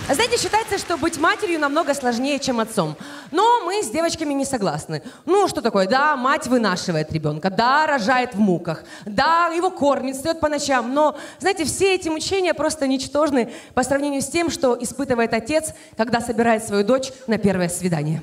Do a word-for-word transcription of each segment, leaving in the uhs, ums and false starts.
Знаете, считается, что быть матерью намного сложнее, чем отцом. Но мы с девочками не согласны. Ну, что такое? Да, мать вынашивает ребенка, да, рожает в муках, да, его кормит, встает по ночам. Но, знаете, все эти мучения просто ничтожны по сравнению с тем, что испытывает отец, когда собирает свою дочь на первое свидание.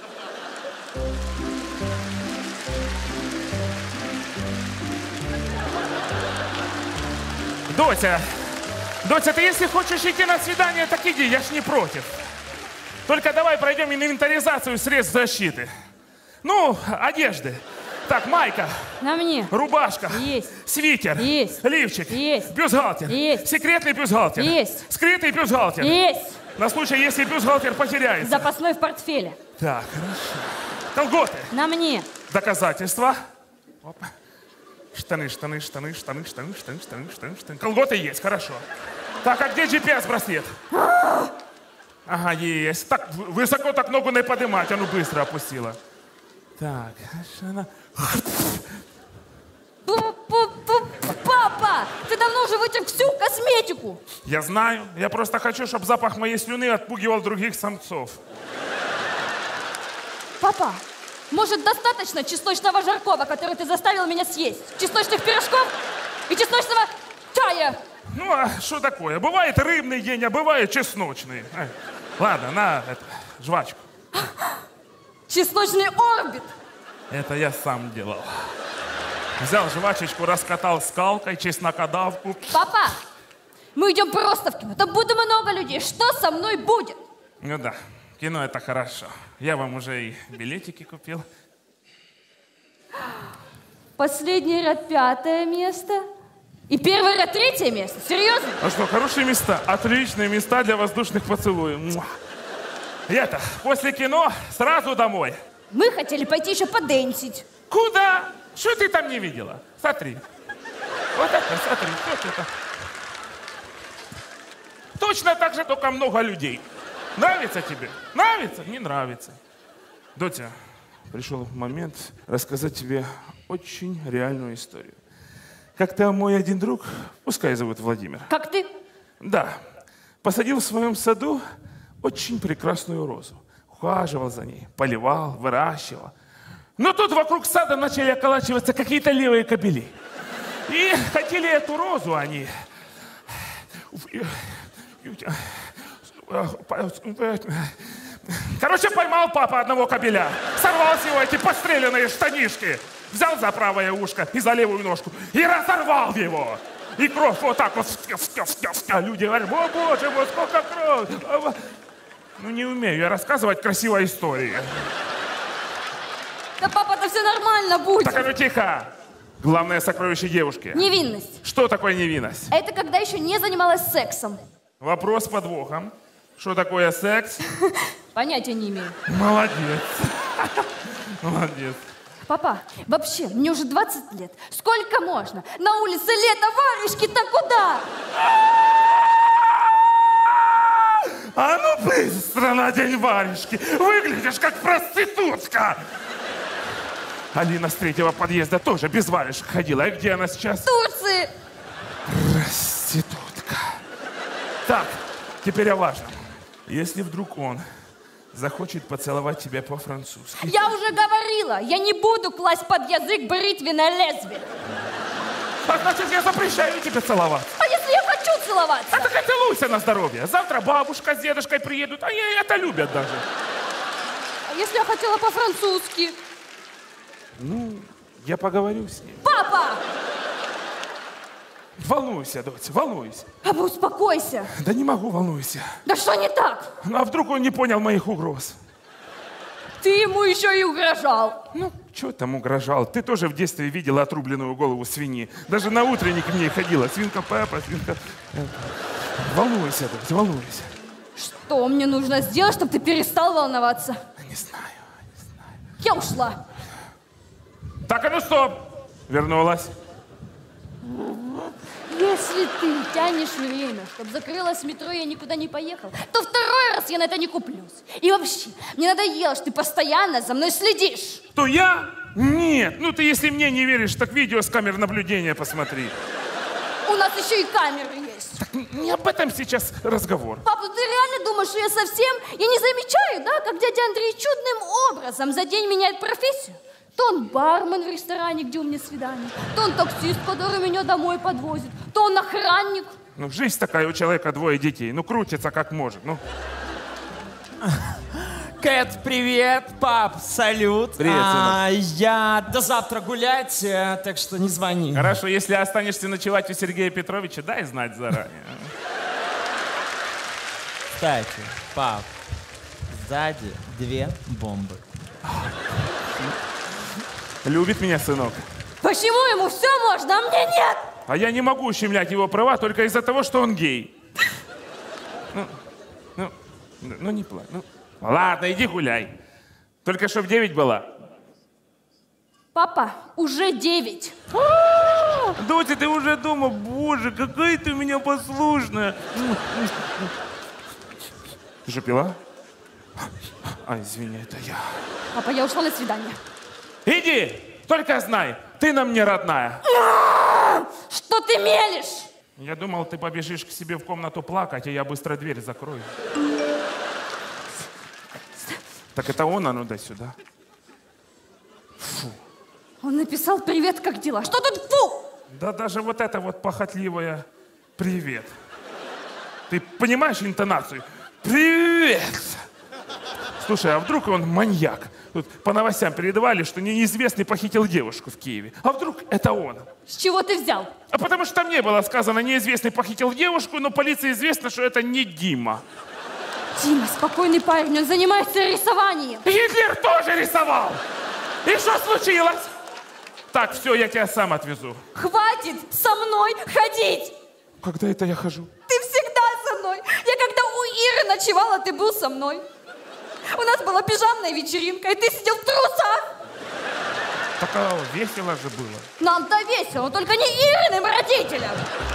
Дося, Дося, ты если хочешь идти на свидание, так иди, я ж не против. Только давай пройдем инвентаризацию средств защиты. Ну, одежды. Так, майка. На мне. Рубашка. Есть. Свитер. Есть. Лифчик. Есть. Бюстгальтер. Есть. Секретный бюстгальтер. Есть. Скрытый бюстгальтер. Есть. На случай, если бюстгальтер потеряется. Запасной в портфеле. Так, хорошо. Колготы. На мне. Доказательства. Опа. Штаны, штаны, штаны, штаны, штаны, штаны, штаны, штаны, штаны. Колготы есть, хорошо. Так, а где джи пи эс-браслет? Ага, есть. Так, высоко так ногу не поднимать, а ну быстро опустила. Так, она... Папа, ты давно уже вытер всю косметику. Я знаю. Я просто хочу, чтобы запах моей слюны отпугивал других самцов. Папа, может, достаточно чесночного жаркого, который ты заставил меня съесть? Чесночных пирожков и чесночного чая. Ну, а что такое? Бывает рыбный день, а бывает чесночный. Ай, ладно, на это, жвачку. Чесночный орбит. Это я сам делал. Взял жвачечку, раскатал скалкой, чеснокодавку. Папа, мы идем просто в кино. Там будет много людей. Что со мной будет? Ну да, кино это хорошо. Я вам уже и билетики купил. Последний ряд пятое место. И первый ряд третье место. Серьезно? А что, хорошие места? Отличные места для воздушных поцелуев. Муа. И это, после кино сразу домой. Мы хотели пойти еще подэнсить. Куда? Что ты там не видела? Смотри. Вот это, смотри, вот это. Точно так же, только много людей. Нравится тебе? Нравится? Не нравится. Дотя, пришел момент рассказать тебе очень реальную историю. Как-то мой один друг, пускай зовут Владимир. Как ты? Да. Посадил в своем саду очень прекрасную розу. Ухаживал за ней, поливал, выращивал. Но тут вокруг сада начали околачиваться какие-то левые кобели. И хотели эту розу они... Короче, поймал папа одного кобеля. Сорвал с него эти подстреленные штанишки. Взял за правое ушко и за левую ножку. И разорвал его. И кровь вот так вот. Люди говорят, о боже мой, сколько крови. Ну не умею я рассказывать красивые истории. Да папа-то все нормально будет. Так, а ну тихо. Главное сокровище девушки. Невинность. Что такое невинность? Это когда еще не занималась сексом. Вопрос с подвохом. Что такое секс? Понятия не имею. Молодец. Молодец. Папа, вообще, мне уже двадцать лет. Сколько можно? На улице лето, варежки-то куда? А ну быстро надень варежки. Выглядишь как проститутка. Алина с третьего подъезда тоже без варежек ходила. И где она сейчас? В Турции. Проститутка. Так, теперь о важном. Если вдруг он захочет поцеловать тебя по-французски... Я уже говорила, я не буду класть под язык бритвенное лезвие. А значит, я запрещаю тебе целоваться. А если я хочу целоваться? А так и целуйся на здоровье. Завтра бабушка с дедушкой приедут, а они это любят даже. А если я хотела по-французски? Ну, я поговорю с ним. Папа! Волнуйся, дочь, волнуйся. Папа, успокойся. Да не могу, волнуйся. Да что не так? Ну, а вдруг он не понял моих угроз? Ты ему еще и угрожал. Ну, что там угрожал? Ты тоже в детстве видела отрубленную голову свиньи. Даже на утренник в ней ходила. Свинка Пеппа, свинка... Волнуйся, дочь, волнуйся. Что мне нужно сделать, чтобы ты перестал волноваться? Не знаю, не знаю. Я ушла. Так, а ну стоп! Вернулась. Если ты тянешь время, чтобы закрылось метро и я никуда не поехал, то второй раз я на это не куплюсь. И вообще, мне надоело, что ты постоянно за мной следишь. Кто, я? Нет. Ну ты, если мне не веришь, так видео с камер наблюдения посмотри. У нас еще и камеры есть. Так не об этом сейчас разговор. Папа, ты реально думаешь, что я совсем... Я не замечаю, да, как дядя Андрей чудным образом за день меняет профессию? То он бармен в ресторане, где у меня свидание, то он таксист, который меня домой подвозит, то он охранник. Ну, жизнь такая, у человека двое детей. Ну, крутится как может, ну. Кэт, привет. Пап, салют. Привет, а, я до завтра гулять, так что не звони. Хорошо, если останешься ночевать у Сергея Петровича, дай знать заранее. Кстати, пап, сзади две бомбы. Любит меня сынок. Почему ему все можно, а мне нет? А я не могу ущемлять его права только из-за того, что он гей. Ну, ну, ну не плачь. Ну, ладно, иди гуляй. Только чтоб девять была. Папа, уже девять. Дотя, ты уже дома? Боже, какая ты у меня послушная. Ты же пила? А, извини, это я. Папа, я ушла на свидание. Иди, только знай, ты нам не родная. Что ты мелешь? Я думал, ты побежишь к себе в комнату плакать, а я быстро дверь закрою. Так это он, а ну дай сюда. Фу. Он написал «Привет, как дела?» Что тут фу? Да даже вот это вот похотливое «Привет». Ты понимаешь интонацию? Привет! Слушай, а вдруг он маньяк? Тут по новостям передавали, что неизвестный похитил девушку в Киеве. А вдруг это он? С чего ты взял? А потому что там не было сказано, неизвестный похитил девушку, но полиции известно, что это не Дима. Дима, спокойный парень, он занимается рисованием. Гитлер тоже рисовал! И что случилось? Так, все, я тебя сам отвезу. Хватит со мной ходить! Когда это я хожу? Ты всегда со мной. Я когда у Иры ночевала, ты был со мной. У нас была пижамная вечеринка, и ты сидел в трусах. Так а, весело же было. Нам-то весело, только не Ириным родителям.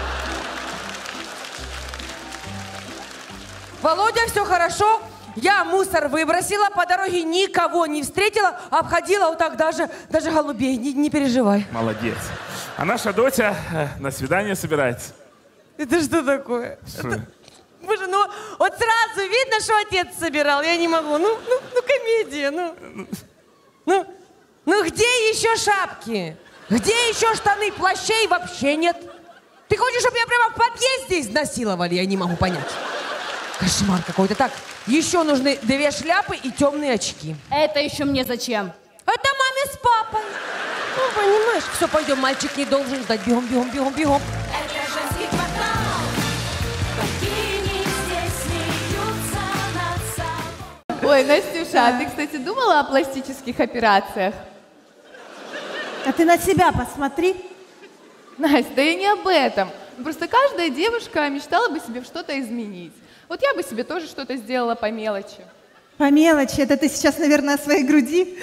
Володя, все хорошо. Я мусор выбросила, по дороге никого не встретила, обходила вот так даже, даже голубей. Не, не переживай. Молодец. А наша Дотя э, на свидание собирается. Это что такое? Что? Это... Боже, ну вот сразу видно, что отец собирал. Я не могу. Ну, ну, ну комедия, ну. Ну, ну где еще шапки? Где еще штаны, плащей вообще нет? Ты хочешь, чтобы я прямо в подъезде изнасиловали? Я не могу понять. Кошмар какой-то. Так, еще нужны две шляпы и темные очки. Это еще мне зачем? Это маме с папой. Ну, понимаешь, все, пойдем, мальчик не должен ждать. Бегом, бегом, бегом, бегом. Это женский квартал. Богини здесь смеются над собой. Ой, Настюша, а ты, кстати, думала о пластических операциях? А ты на себя посмотри. Настя, да и не об этом. Просто каждая девушка мечтала бы себе что-то изменить. Вот я бы себе тоже что-то сделала по мелочи. По мелочи. Это ты сейчас, наверное, о своей груди?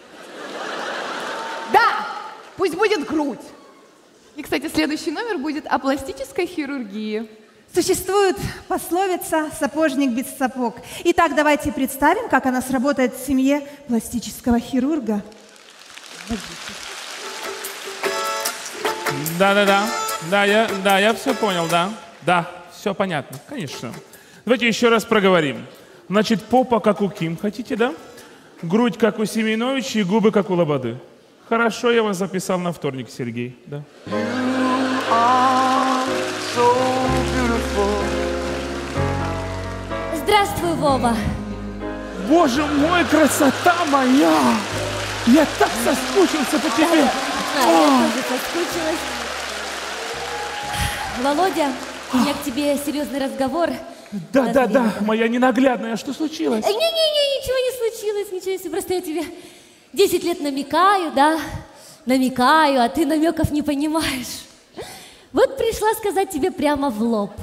Да! Пусть будет грудь. И, кстати, следующий номер будет о пластической хирургии. Существует пословица «сапожник без сапог». Итак, давайте представим, как она сработает в семье пластического хирурга. Да-да-да. Да, я, да, я все понял, да. Да, все понятно, конечно. Давайте еще раз проговорим. Значит, попа, как у Ким, хотите, да? Грудь, как у Семеновича, и губы, как у Лободы. Хорошо, я вас записал на вторник, Сергей, да. Здравствуй, Вова. Боже мой, красота моя! Я так соскучился по тебе! А, я тоже соскучилась. Володя, у меня к тебе серьезный разговор. Да, да, да, моя ненаглядная, что случилось? Не-не-не, ничего не случилось, ничего не случилось. Просто я тебе десять лет намекаю, да, намекаю, а ты намеков не понимаешь. Вот пришла сказать тебе прямо в лоб.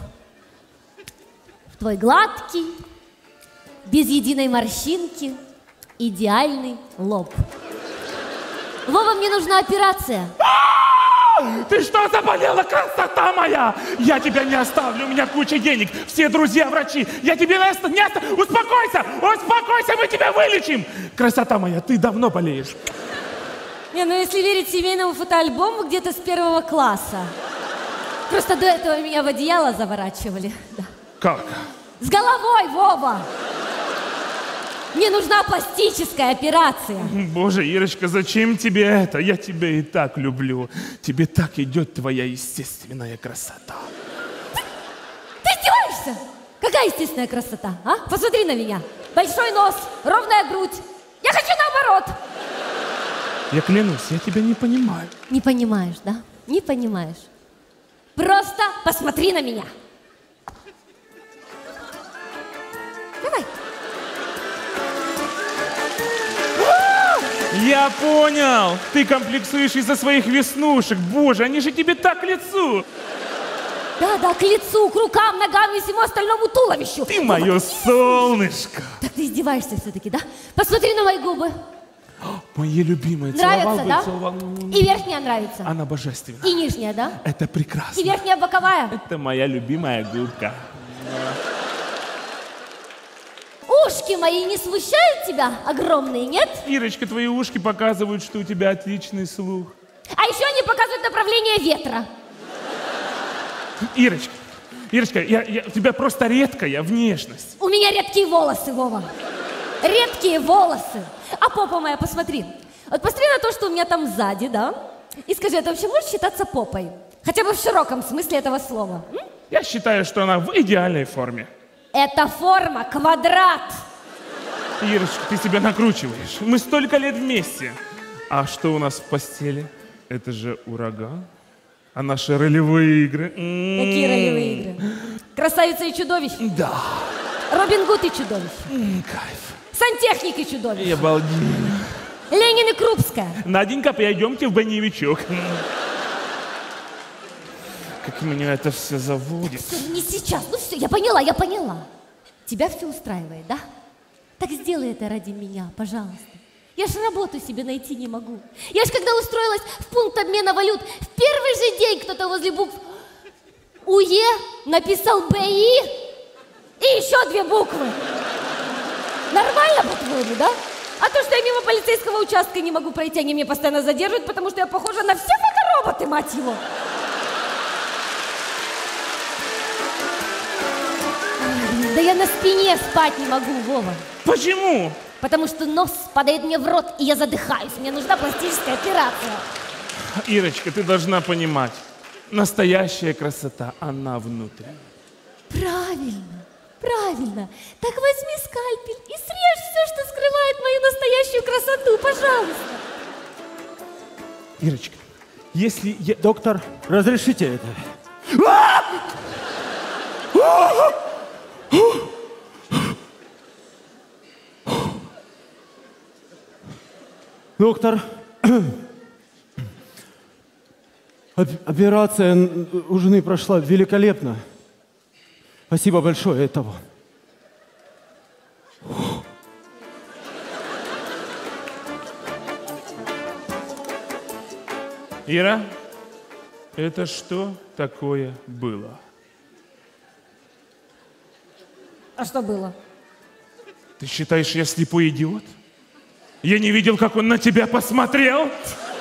В твой гладкий, без единой морщинки, идеальный лоб. Вова, мне нужна операция. Ты что, заболела, красота моя? Я тебя не оставлю, у меня куча денег, все друзья врачи. Я тебе не оставлю, не оставлю. Успокойся, успокойся, мы тебя вылечим. Красота моя, ты давно болеешь. Не, ну если верить семейному фотоальбому, где-то с первого класса. Просто до этого меня в одеяло заворачивали. Да. Как? С головой, Вова! Мне нужна пластическая операция. Боже, Ирочка, зачем тебе это? Я тебя и так люблю. Тебе так идет твоя естественная красота. Ты, ты издеваешься? Какая естественная красота, а? Посмотри на меня. Большой нос, ровная грудь. Я хочу наоборот. Я клянусь, я тебя не понимаю. Не понимаешь, да? Не понимаешь. Просто посмотри на меня. Давай. Я понял. Ты комплексуешь из-за своих веснушек. Боже, они же тебе так к лицу. Да, да, к лицу, к рукам, ногам и всему остальному туловищу. Ты мое солнышко. Так ты издеваешься все-таки, да? Посмотри на мои губы. Мои любимые. Нравится, целовал бы, да? целовал. И верхняя нравится. Она божественна. И нижняя, да? Это прекрасно. И верхняя боковая. Это моя любимая губка. Ушки мои не смущают тебя? Огромные, нет? Ирочка, твои ушки показывают, что у тебя отличный слух. А еще они показывают направление ветра. Ирочка, Ирочка, я, я, у тебя просто редкая внешность. У меня редкие волосы, Вова. Редкие волосы. А попа моя, посмотри. Вот посмотри на то, что у меня там сзади, да? И скажи, это вообще может считаться попой? Хотя бы в широком смысле этого слова. М? Я считаю, что она в идеальной форме. Это форма квадрат. Ирочка, ты себя накручиваешь. Мы столько лет вместе. А что у нас в постели? Это же ураган. А наши ролевые игры? Какие ролевые игры? Красавица и чудовище? Да. Робин Гуд и чудовище? М, кайф. Сантехник и чудовище? Я балдею. Ленин и Крупская? Наденька, пойдемте в боневичок. Как меня это все заводит. Все, не сейчас. Ну все, я поняла, я поняла. Тебя все устраивает, да? Так сделай это ради меня, пожалуйста. Я ж работу себе найти не могу. Я ж когда устроилась в пункт обмена валют, в первый же день кто-то возле букв УЕ написал БИ и еще две буквы. Нормально, по-твоему, да? А то, что я мимо полицейского участка не могу пройти, они меня постоянно задерживают, потому что я похожа на все фотороботы, мать его. Ой, да я на спине спать не могу, Вова. Почему? Потому что нос падает мне в рот, и я задыхаюсь. Мне нужна пластическая операция. Ирочка, ты должна понимать, настоящая красота, она внутри. Правильно, правильно. Так возьми скальпель и срежь все, что скрывает мою настоящую красоту, пожалуйста. Ирочка, если я... Доктор, разрешите это? Доктор, операция у жены прошла великолепно. Спасибо большое этого. Ира, это что такое было? А что было? Ты считаешь, я слепой идиот? Я не видел, как он на тебя посмотрел?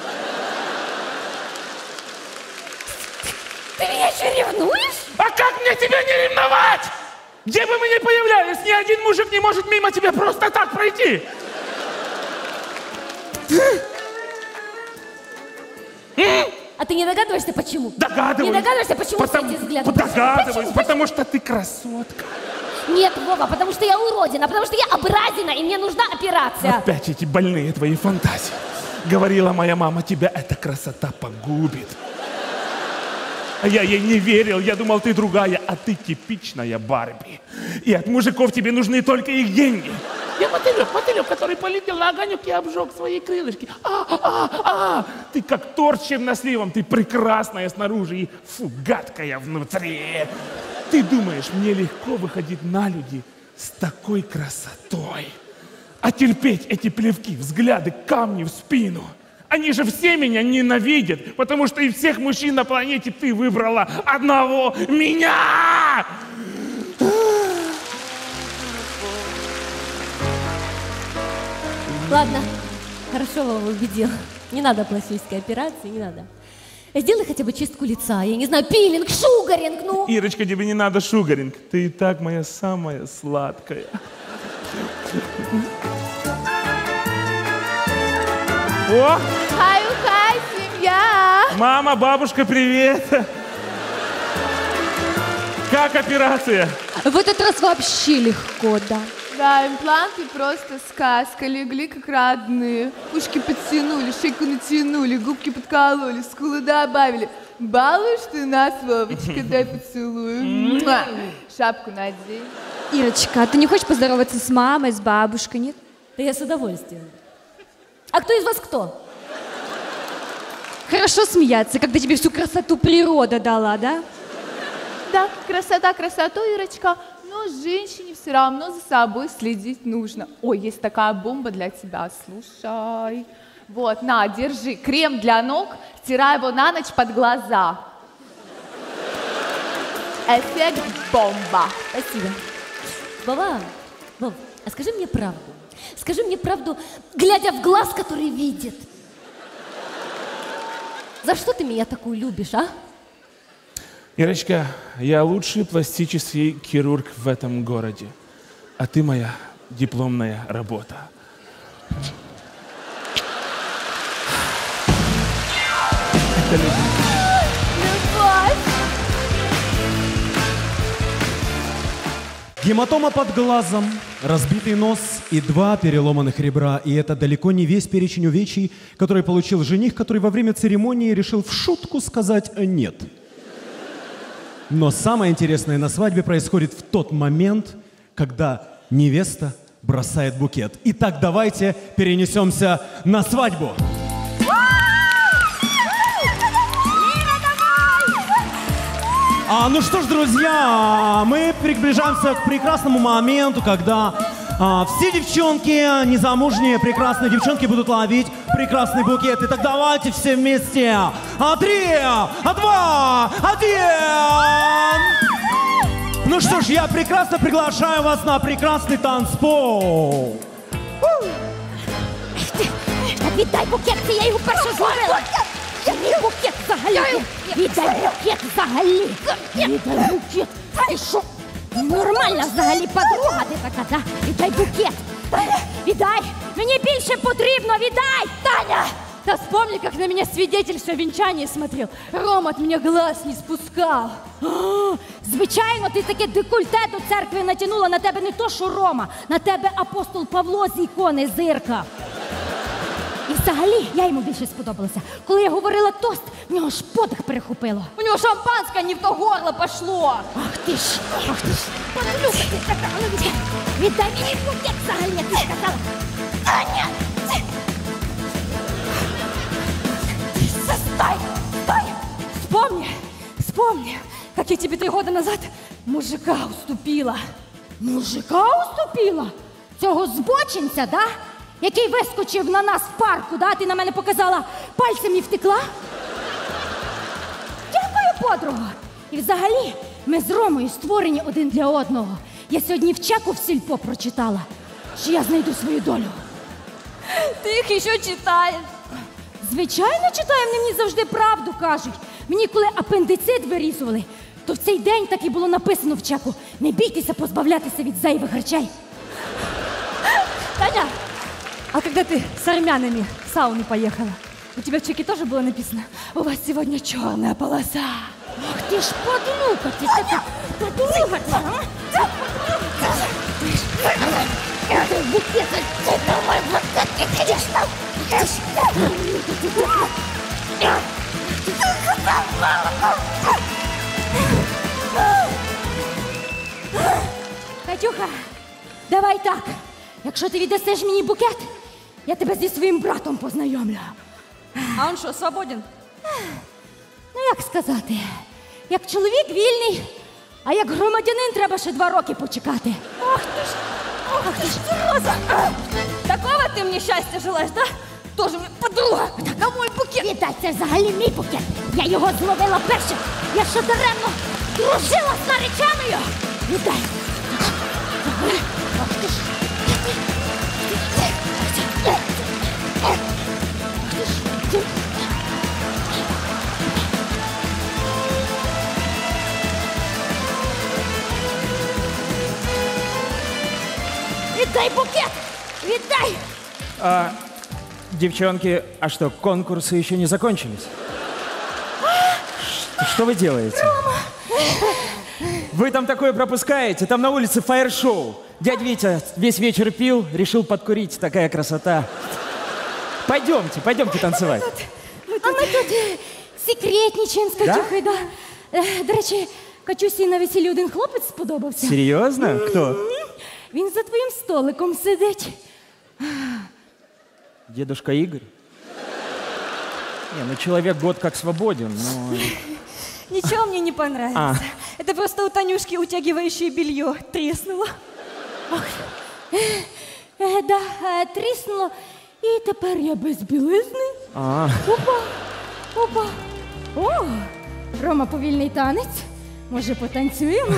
Ты меня еще ревнуешь? А как мне тебя не ревновать? Где бы мы ни появлялись, ни один мужик не может мимо тебя просто так пройти. А ты не догадываешься, почему? Догадываюсь. Не догадываешься, почему Потому, эти взгляды? догадываюсь, Почему? потому что ты красотка. Нет, Вова, потому что я уродина, потому что я образина, и мне нужна операция. Опять эти больные твои фантазии. Говорила моя мама, тебя эта красота погубит. А я ей не верил, я думал, ты другая, а ты типичная Барби. И от мужиков тебе нужны только их деньги. Я мотылек, мотылек, который полетел на огонек и обжег свои крылышки. А, а, а, ты как торт с черносливом, ты прекрасная снаружи и фу, гадкая внутри. Ты думаешь, мне легко выходить на люди с такой красотой? А терпеть эти плевки, взгляды, камни в спину? Они же все меня ненавидят, потому что из всех мужчин на планете ты выбрала одного меня! Ладно, хорошо Вова убедил. Не надо пластической операции, не надо. Сделай хотя бы чистку лица, я не знаю, пилинг, шугаринг, ну. Ирочка, тебе не надо шугаринг. Ты и так моя самая сладкая. О! Хай-ухай, семья! Мама, бабушка, привет! Как операция? В этот раз вообще легко, да. Да, импланты просто сказка, легли как родные. Ушки подтянули, шейку натянули, губки подкололи, скулы добавили. Балуешь ты нас, Вовочка, дай поцелую. Муа. Шапку надень. Ирочка, а ты не хочешь поздороваться с мамой, с бабушкой, нет? Да я с удовольствием. А кто из вас кто? Хорошо смеяться, когда тебе всю красоту природа дала, да? Да, красота, красоту, Ирочка, но женщине все равно за собой следить нужно. Ой, есть такая бомба для тебя, слушай. Вот, на, держи, крем для ног, стирай его на ночь под глаза. Эффект бомба. Спасибо. Вова, Вов, а скажи мне правду. Скажи мне правду, глядя в глаз, который видит. За что ты меня такую любишь, а? Ирочка, я лучший пластический хирург в этом городе. А ты моя дипломная работа. Это любовь. Гематома под глазом, разбитый нос и два переломанных ребра. И это далеко не весь перечень увечий, который получил жених, который во время церемонии решил в шутку сказать «нет». Но самое интересное на свадьбе происходит в тот момент, когда невеста бросает букет. Итак, давайте перенесемся на свадьбу. А, ну что ж, друзья, мы приближаемся к прекрасному моменту, когда а, все девчонки, незамужние, прекрасные девчонки будут ловить прекрасный букет. Итак, давайте все вместе. А, три, а, два, один. Ну что ж, я прекрасно приглашаю вас на прекрасный танцпол. Віддай букет, це я його перше зловила. Віддай букет взагалі. Віддай букет взагалі. Віддай букет. Ти що? Нормальна взагалі подруга ти така, да? Віддай букет. Віддай. Мені більше потрібно, віддай. Таня! Да вспомни, как на меня свидетель все венчание смотрел. Ром от меня глаз не спускал. Звичайно, ти таке декольте до церкви натягнула. На тебе не то, що Рома. На тебе апостол Павло з ікони зирка. І взагалі, я йому більше сподобалася. Коли я говорила тост, в нього ж подих перехопило. У него шампанское не в то горло пошло. Ах ти ж, ах ти ж. Подлюка ти така, ну віддай. Віддай мені букет взагалі, як ти сказала. Таня! Стой, стой. Вспомни, вспомни, как я тебе три года назад мужика уступила. Мужика уступила? Цього збочинця, да? Який вискочив на нас в парку, да? Ти на мене показала пальцем і втекла? Дякую, подруга. І взагалі, ми з Ромою створені один для одного. Я сьогодні в чеку в сільпо прочитала, що я знайду свою долю. Ти їх ще читаєш. Звичайно, читаю, вони мені завжди правду кажуть. Мені коли апендицит вирізували, то в цей день так і було написано в чеку: не бійтеся позбавлятися від зайвих речей. Таня, а когда ты с армянами в сауну поехала, у тебя в чеке тоже было написано: у вас сегодня черная полоса. Ах ти ж подлюка, ти така подруга, ти, а? Это букет, это мой букет, ты ходишь там. Катюха, давай так. Якщо ти віддасиш мені букет, я тебе зі своїм братом познайомлю. А он что, свободен? Ну, як сказати, як чоловік вільний, а як громадянин треба ще два роки почекати. Ах ты ж, ах ты ж, Роза! Такого ты мне счастья желаешь, да? Тоже мне подруга. Так, а мой букет? Віддай, це взагалі мій букет. Я його зловила першим. Я що даремно дружила з нареченою. Віддай. Ах ти ж. Віддай букет! Віддай! А, девчонки, а что, конкурсы еще не закончились? Ш- Что вы делаете? Вы там такое пропускаете? Там на улице фаер-шоу. Дядь Витя весь вечер пил, решил подкурить. Такая красота. Пойдемте, пойдемте танцевать. А ми тут е, секретничаємо з Катюхою, да? Е, До речі, Катюсі на весіллі один хлопець сподобався. Серьезно? Кто? Він за твоїм столиком сидить. Дедушка Игорь? Не, ну человек год как свободен, но... Ничего мне не понравилось. А. Это просто у Танюшки утягивающее белье треснуло. Е, да, е, тріснуло. І тепер я без білизни. А, Опа, опа. О, Рома, повільний танець. Може, потанцюємо?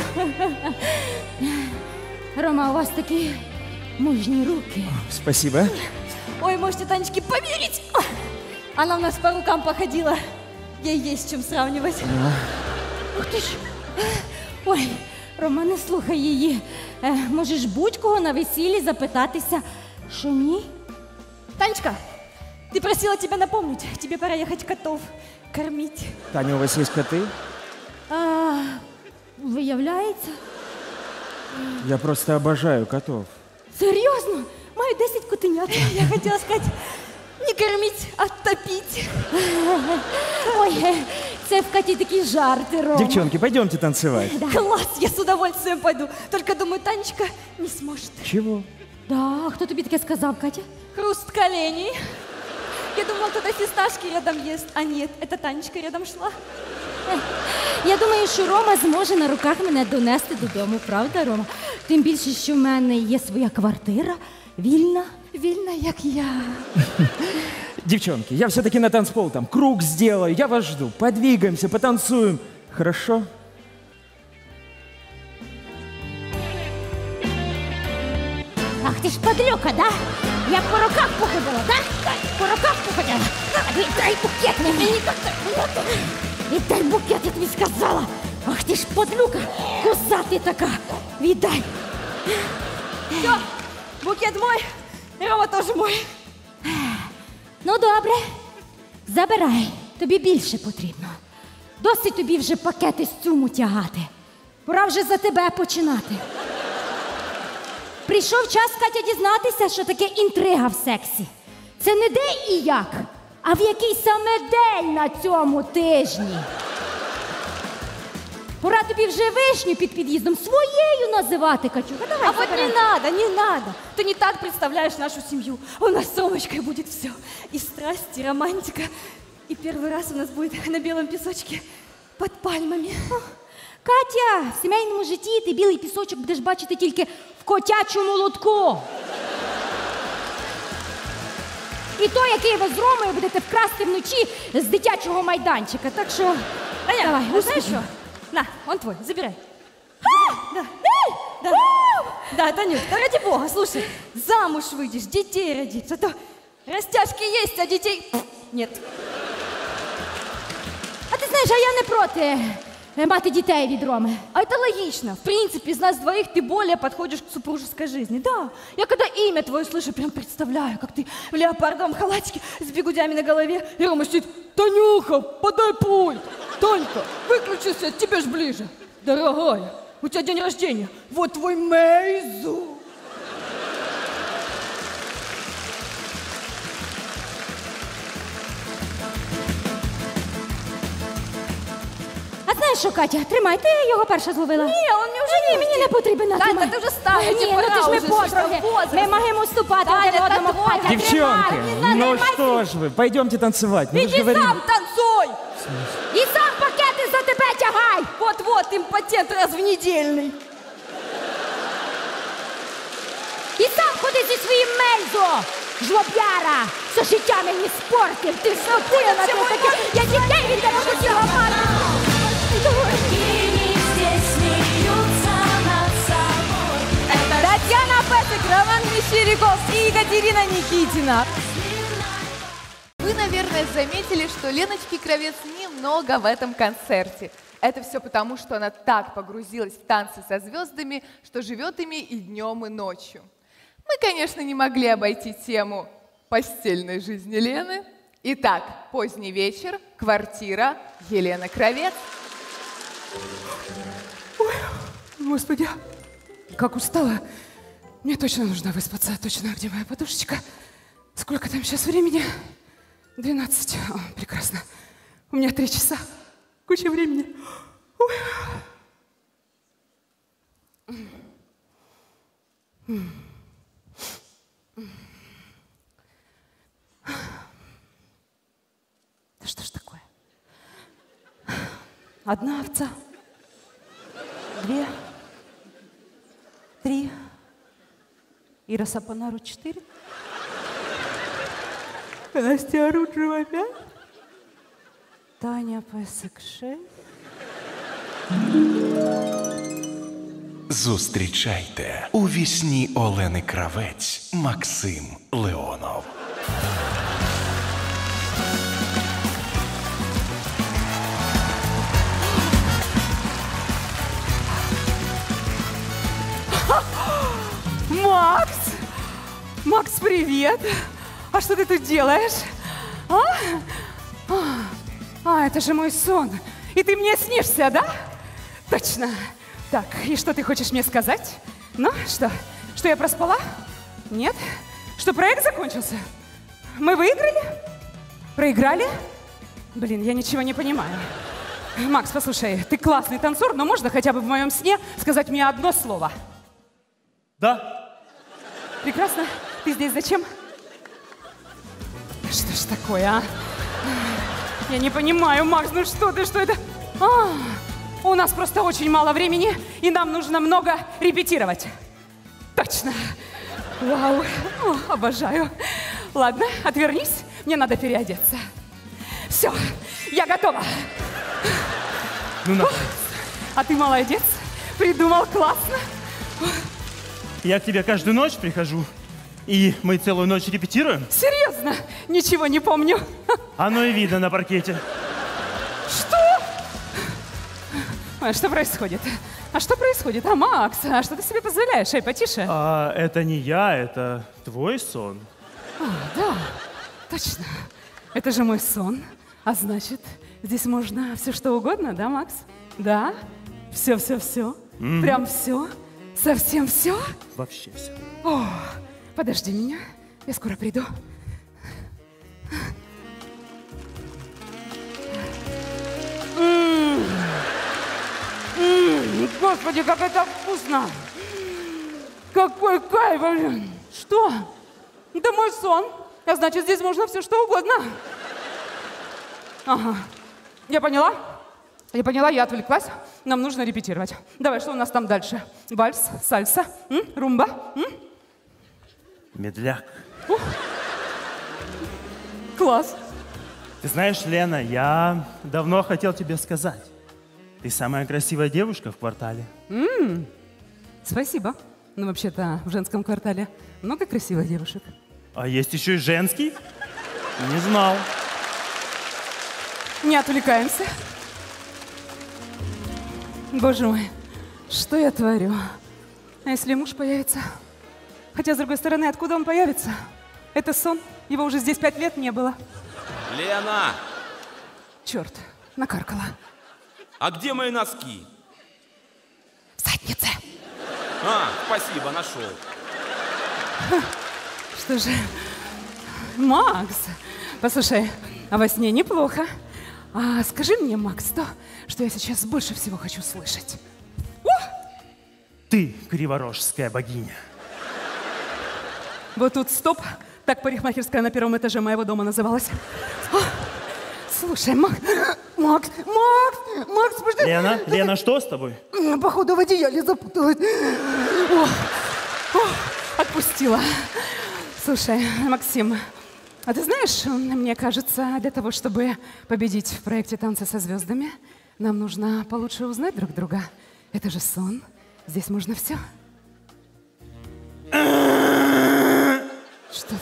Рома, у вас такі мужні руки. спасибо. Ой, можете, Танечки, поверить. О, она у нас по рукам походила. Ей есть с чем сравнивать. Ух ти ж. Ой, Рома, не слухай її. Е, можеш будь-кого на весіллі запитатися, що ні? Танечка, ты просила тебя напомнить. Тебе пора ехать котов кормить. Таня, у вас есть коты? А, виявляється? Я просто обожаю котов. Серйозно? Маю десять котенят. Я хотела сказать, не кормить, а топить. Ой, е, це в Каті такі жарти, Рома. Девчонки, пойдемте танцевать. Класс, я с удовольствием пойду. Только думаю, Танечка не сможет. Чего? Да, хто тобі таке сказав, Катя? Хруст коленей. Я думала, кто-то фисташки рядом ест. А нет, это Танечка рядом шла. Я думаю, що Рома зможе на руках мене донести додому, правда, Рома? Тим більше, що в мене є своя квартира, вільна. Вильно, як я. Девчонки, я все-таки на танцпол там круг сделаю, я вас жду. Подвигаемся, потанцуем. Хорошо? Ах ти ж подлюка, да? Я по руках походила, да? По руках походила. Віддай букет мені. Віддай букет, я тобі сказала. Ах ти ж подлюка, коза ти така. Віддай. Все, букет мой, Рома тоже мой. Ну, добре. Забирай. Тобі більше потрібно. Досить тобі вже пакети з цуму тягати. Пора вже за тебе починати. Прийшов час, Катя, дізнатися, що таке інтрига в сексі. Це не де і як, а в який саме день на цьому тижні. Пора тобі вже вишню під під'їздом своєю називати, Катюха. Давай, А вот забирай. не надо, не надо. Ты не так представляешь нашу семью. У нас с Ромочкой будет все. И страсть, и романтика. И первый раз у нас будет на белом песочке под пальмами. Катя, в сімейному житті ти білий пісочок будеш бачити тільки в котячому лотку. І то, який ви з Ромою будете вкрасти вночі з дитячого майданчика. Так що, Таня, давай, а знаешь успіхів. что? На, он твой, забирай. Да. Да. Да, Танюш, да ради бога, слушай, замуж выйдешь, детей родить, а то растяжки есть, а детей нет. А ти знаєш, а я не проти е, мати дітей від Роми. А это логично. В принципе, из нас двоих ты более подходишь к супружеской жизни. Да, я когда имя твое слышу, прям представляю, как ты в леопардовом халатике с бигудями на голове, и Рома сидит: Танюха, подай пульт. Танька, выключи свет, тебе ж ближе. Дорогая, у тебя день рождения, вот твой Мейзу. А знаєш що, Катя, тримай, ти його перша зловила. Ні, он мне уже Ні, мені не потрібен, на, Тань, тримай. та ти вже стара, Ні, тебе ну ти пора ж ми вже, що ж подруги. там, возраст. Ми маємо уступати Таня, один та одному. твоя. Катя, Девчонки, тримай, ну тримай. что ж вы, пойдемте танцевать. Ну, вы же Иди говорили- сам танцуй! І сам пакети за тебе тягай. Вот-вот, импотент раз в недельный. І сам ходи зі своїм Мельзо, жлобяра, що життя мені спортив. Ти скотина, ти таке. Я дітей від тебе хотіла мати. Бикини здесь смеются над собой. Это Татьяна Песик, Роман Мещеряков и Екатерина Никитина. Вы, наверное, заметили, что Леночки Кравец немного в этом концерте. Это все потому, что она так погрузилась в танцы со звездами, что живет ими и днем, и ночью. Мы, конечно, не могли обойти тему постельной жизни Лены. Итак, поздний вечер, квартира, Елена Кравец. Ой, Господи, как устала. Мне точно нужно выспаться. Точно, где моя подушечка? Сколько там сейчас времени? двенадцать. О, прекрасно. У меня три часа. Куча времени. Ой. Да что ж такое? Одна овца. Две. Три. Ира Сапонару четыре. Настя Оруджева пять. Таня Песик шесть. Зустрічайте у вісні Олени Кравець Максим Леонов. Макс! Макс, привет! А что ты тут делаешь? А? А, а, это же мой сон. И ты мне снишься, да? Точно. Так, и что ты хочешь мне сказать? Ну, что? Что я проспала? Нет? Что проект закончился? Мы выиграли? Проиграли? Блин, я ничего не понимаю. Макс, послушай, ты классный танцор, но можно хотя бы в моем сне сказать мне одно слово? Да. Прекрасно. Ты здесь зачем? Что ж такое, а? Я не понимаю, Макс, ну что ты, что это? А, у нас просто очень мало времени, и нам нужно много репетировать. Точно. Вау, о, обожаю. Ладно, отвернись, мне надо переодеться. Все, я готова. Ну, на. А ты молодец, придумал классно. Я к тебе каждую ночь прихожу, и мы целую ночь репетируем. Серьезно? Ничего не помню. Оно и видно на паркете. Что? А что происходит? А что происходит? А, Макс, а что ты себе позволяешь? Эй, потише. А, это не я, это твой сон. А, да, точно. Это же мой сон. А значит, здесь можно все что угодно, да, Макс? Да? Все-все-все? Mm-hmm. Прям все? Совсем все? Вообще все. О, подожди меня, я скоро приду. М-м-м. М-м, Господи, как это вкусно! Какой кайф! Что? Это мой сон. А значит, здесь можно все что угодно. Ага. Я поняла? Я поняла, я отвлеклась. Нам нужно репетировать. Давай, что у нас там дальше? Вальс, сальса, м? Румба? М? Медляк. Ух. Класс. Ты знаешь, Лена, я давно хотел тебе сказать. Ты самая красивая девушка в квартале. М-м. Спасибо. Ну, вообще-то, в женском квартале много красивых девушек. А есть еще и женский? Не знал. Не отвлекаемся. Боже мой, что я творю? А если муж появится? Хотя, с другой стороны, откуда он появится? Это сон. Его уже здесь пять лет не было. Лена! Черт, накаркала. А где мои носки? В заднице. А, спасибо, нашел. Что же, Макс, послушай, а во сне неплохо. А скажи мне, Макс, то, что я сейчас больше всего хочу слышать. О! Ты криворожская богиня. Вот тут стоп. Так парикмахерская на первом этаже моего дома называлась. О, слушай, Макс, Макс, Макс, Макс, подожди. Лена, Лена, что с тобой? Походу в одеяле запуталась. О, о, отпустила. Слушай, Максим, а ты знаешь, мне кажется, для того, чтобы победить в проекте «Танцы со звездами», нам нужно получше узнать друг друга. Это же сон. Здесь можно все. Что-то...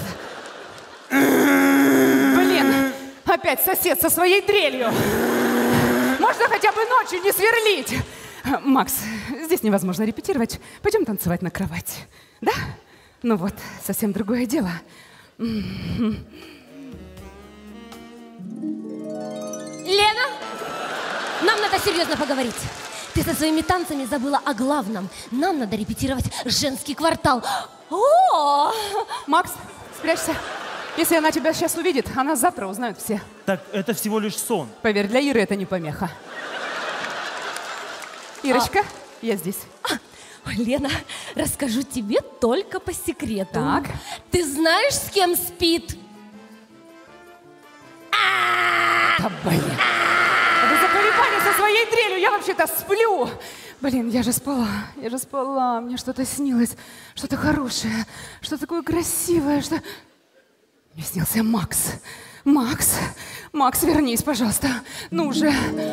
Блин, опять сосед со своей дрелью. Можно хотя бы ночью не сверлить? Макс, здесь невозможно репетировать. Пойдем танцевать на кровать. Да? Ну вот, совсем другое дело. Лена, нам надо серьезно поговорить. Ты со своими танцами забыла о главном. Нам надо репетировать женский квартал. О! Макс, спрячься. Если она тебя сейчас увидит, она завтра узнают все. Так это всего лишь сон. Поверь, для Иры это не помеха. Ирочка, а... я здесь. Ой, Лена, расскажу тебе только по секрету. Так. Ты знаешь, с кем спит? Да, блин. Вы заколебали со своей дрелью, я вообще-то сплю. Блин, я же спала, я же спала, мне что-то снилось, что-то хорошее, что такое красивое, что... Мне снился Макс. Макс, Макс, вернись, пожалуйста. Ну же.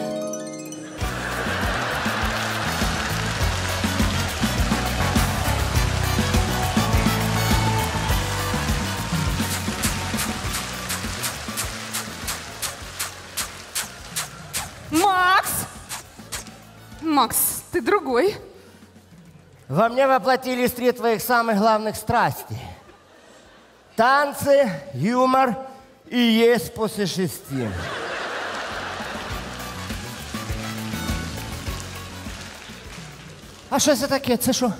Макс! Макс, ты другой. Во мне воплотились три твоих самых главных страсти. Танцы, юмор и есть после шести. А що це таке? Це що?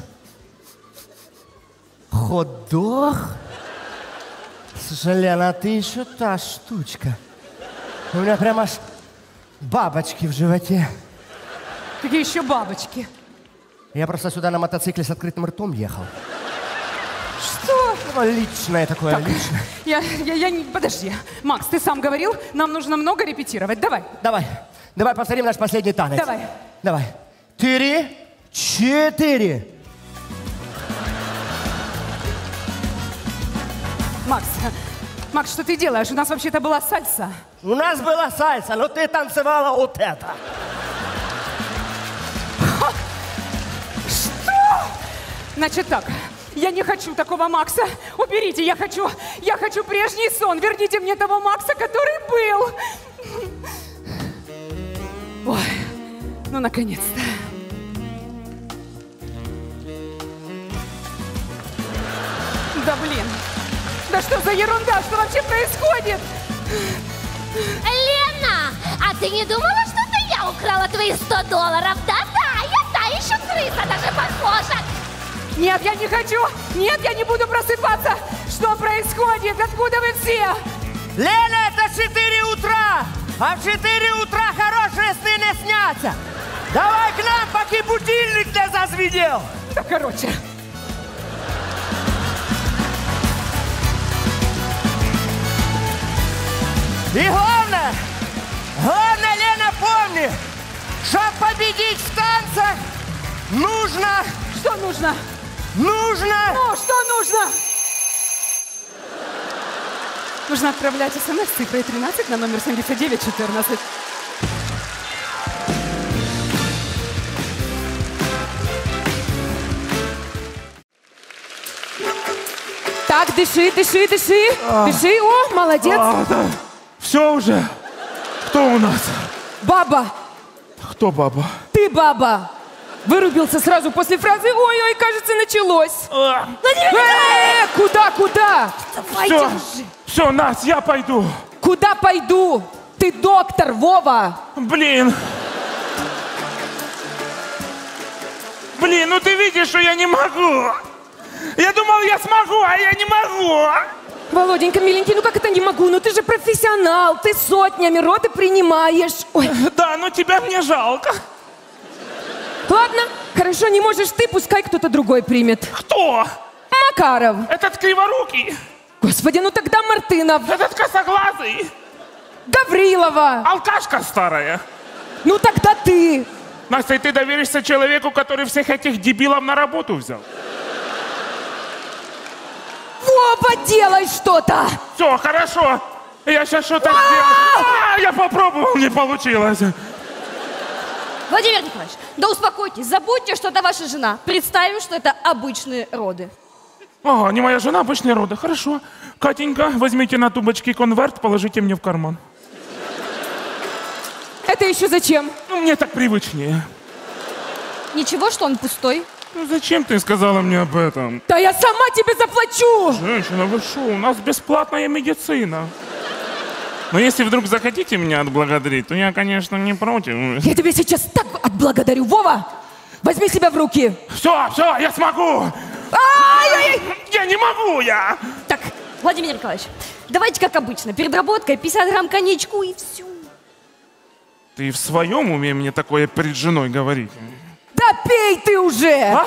Хот-дог? Слушай, Лена, ты еще та штучка. У меня прям аж бабочки в животе. Какие еще бабочки? Я просто сюда на мотоцикле с открытым ртом ехал. Что? Ну, личное такое, так, личное. Я, я, я не... Подожди. Макс, ты сам говорил, нам нужно много репетировать. Давай. Давай. Давай повторим наш последний танец. Давай. Давай. Три, четыре. Макс, Макс, что ты делаешь? У нас вообще-то была сальса. У нас была сальса, но ты танцевала вот это. Что? Значит так, я не хочу такого Макса. Уберите, я хочу, я хочу прежний сон. Верните мне того Макса, который был. Ой, ну наконец-то. Да блин. Да что за ерунда? Что вообще происходит? Лена, а ты не думала, что это я украла твои сто долларов? Да-да, я та еще крыса, даже похожа. Нет, я не хочу. Нет, я не буду просыпаться. Что происходит? Откуда вы все? Лена, это четыре утра. А в четыре утра хорошие сны не снятся. Давай к нам, пока будильник не зазвенел. Да, короче. И главное, главное, Лена, помни, чтобы победить в танцах, нужно... Что нужно? Нужно... Ну, что нужно? Нужно отправлять смс с цифрой тринадцать на номер семьдесят девять четырнадцать. Так, дыши, дыши, дыши. А. Дыши, о, молодец. А, да. Все уже. Кто у нас? Баба. Кто баба? Ты баба. Вырубился сразу после фразы «Ой-ой, кажется, началось». А. Э, куда, куда? Давайте все, уже. Все, Нас, я пойду. Куда пойду? Ты доктор, Вова. Блин. Блин, ну ты видишь, что я не могу. Я думал, я смогу, а я не могу. Володенька, миленький, ну как это не могу? Ну ты же профессионал, ты сотнями роды принимаешь. Ой. Да, но тебя мне жалко. Ладно, хорошо, не можешь ты, пускай кто-то другой примет. Кто? Макаров. Этот криворукий. Господи, ну тогда Мартынов. Этот косоглазый. Гаврилова. Алкашка старая. Ну тогда ты. Настя, ты доверишься человеку, который всех этих дебилов на работу взял? Вова, делай что-то! Все, хорошо. Я сейчас что-то сделаю. Я попробовал, не получилось. Владимир Николаевич, да успокойтесь, забудьте, что это ваша жена. Представим, что это обычные роды. Ага, не моя жена, обычные роды. Хорошо. Катенька, возьмите на тумбочке конверт, положите мне в карман. Это еще зачем? Ну, мне так привычнее. Ничего, что он пустой. Ну зачем ты сказала мне об этом? Да я сама тебе заплачу! Женщина, вы что? У нас бесплатная медицина. Но если вдруг захотите меня отблагодарить, то я, конечно, не против. Я тебя сейчас так отблагодарю, Вова! Возьми себя в руки! Все, все, я смогу! Ай-яй-яй! Я не могу, я! Так, Владимир Николаевич, давайте как обычно, перед работкой пятьдесят грамм коньячку и все. Ты в своем уме мне такое перед женой говорить? Да пей ты уже! А,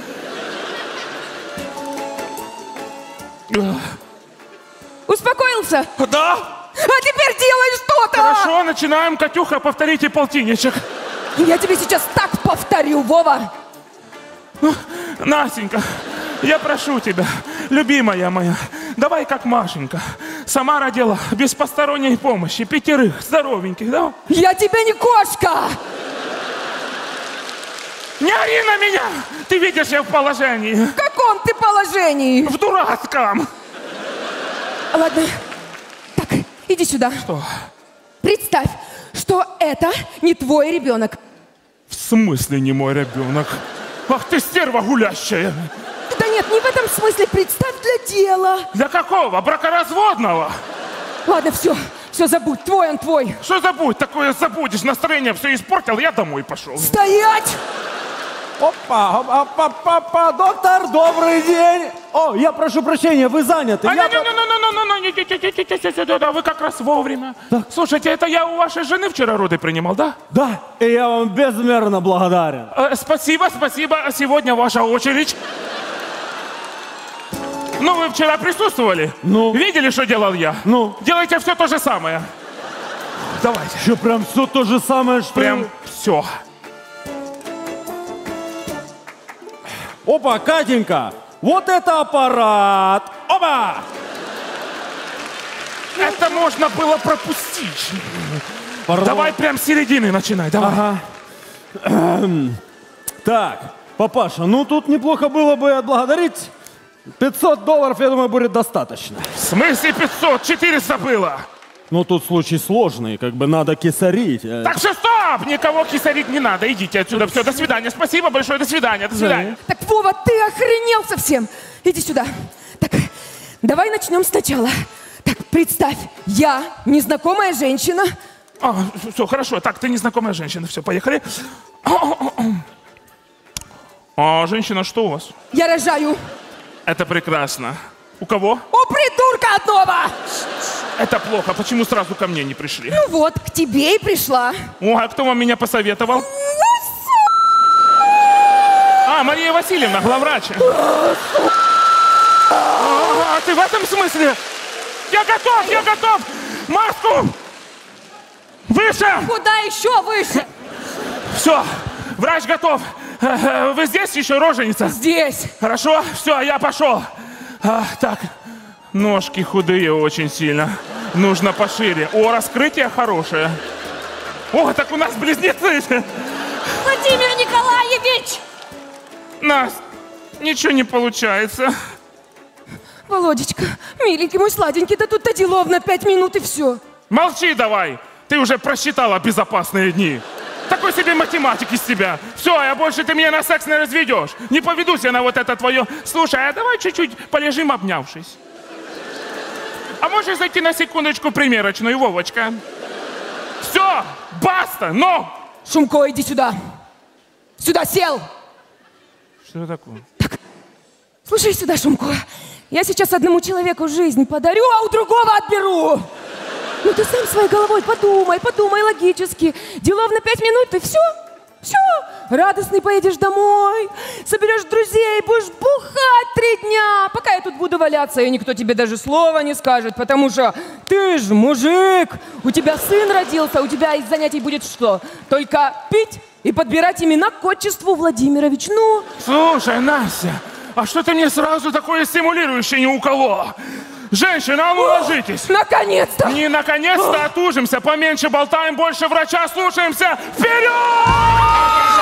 да. Успокоился? Да. А теперь делай что-то! Хорошо, начинаем. Катюха, повторите полтинничек. Я тебе сейчас так повторю, Вова! Настенька, я прошу тебя, любимая моя, давай как Машенька. Сама родила, без посторонней помощи, пятерых, здоровеньких, да? Я тебе не кошка! Не ори на меня! Ты видишь, я в положении. В каком ты положении? В дурацком. Ладно, так, иди сюда. Что? Представь, что это не твой ребенок. В смысле не мой ребенок? Ах ты стерва гулящая! Да нет, не в этом смысле. Представь для дела. Для какого? Бракоразводного? Ладно, все, все забудь. Твой он твой. Что забудь? Такое забудешь. Настроение все испортил, я домой пошел. Стоять! Опа, опа, опа, опа, доктор, добрый день. О, я прошу прощения, вы заняты. А, я... не, не, не, не, не, не, не, вы как раз вовремя. Да. Слушайте, это я у вашей жены вчера роды принимал, да? Да, и я вам безмерно благодарен. Э, спасибо, спасибо. Сегодня ваша очередь. Ну, вы вчера присутствовали? Ну? Видели, что делал я? Ну? Делайте все то же самое. Давайте. Что, прям все то же самое, что... Прям все. Опа, Катенька, вот это аппарат. Опа! Это можно было пропустить. Пардон. Давай прям с середины начинай, давай. Ага. Так, папаша, ну тут неплохо было бы отблагодарить. пятьсот долларов, я думаю, будет достаточно. В смысле пятьсот? четыреста было. Ну тут случай сложный, как бы надо кисарить. Так что стоп! Никого кисарить не надо. Идите отсюда. Все, до свидания. Спасибо большое. До свидания. До свидания. Так, Вова, ты охренел совсем. Иди сюда. Так, давай начнем сначала. Так, представь, я незнакомая женщина. А, все, хорошо. Так, ты незнакомая женщина. Все, поехали. А, женщина, что у вас? Я рожаю. Это прекрасно. У кого? У придурка одного! Это плохо. Почему сразу ко мне не пришли? Ну вот, к тебе и пришла. О, а кто вам меня посоветовал? А, Мария Васильевна, главврач. А, ты в этом смысле? Я готов, я готов! Маску! Выше! Куда еще выше? Все, врач готов. Вы здесь еще, роженица? Здесь. Хорошо, все, я пошел. А, так, ножки худые очень сильно. Нужно пошире. О, раскрытие хорошее. О, так у нас близнецы. Владимир Николаевич! Настя, ничего не получается. Володечка, миленький мой сладенький, да тут-то делов на пять минут и все. Молчи давай. Ты уже просчитала безопасные дни. Такой себе математик из тебя. Все, а больше ты меня на секс не разведешь. Не поведусь я на вот это твое. Слушай, а давай чуть-чуть полежим, обнявшись. А можешь зайти на секундочку в примерочную, Вовочка? Все, баста, но! Шумко, иди сюда. Сюда сел. Что такое? Так, слушай сюда, Шумко. Я сейчас одному человеку жизнь подарю, а у другого отберу. Ну ты сам своей головой подумай, подумай логически. Делов на пять минут и все. Все. Радостный поедешь домой, соберешь друзей, будешь бухать три дня. Пока я тут буду валяться, и никто тебе даже слова не скажет, потому что ты ж мужик. У тебя сын родился, у тебя из занятий будет что? Только пить и подбирать имена к отчеству Владимирович. Ну? Слушай, Настя, а что ты мне сразу такое стимулирующее не уколола? Женщина, а ну О, ложитесь! Наконец-то! Не наконец-то, отужимся, поменьше болтаем, больше врача слушаемся. Вперед!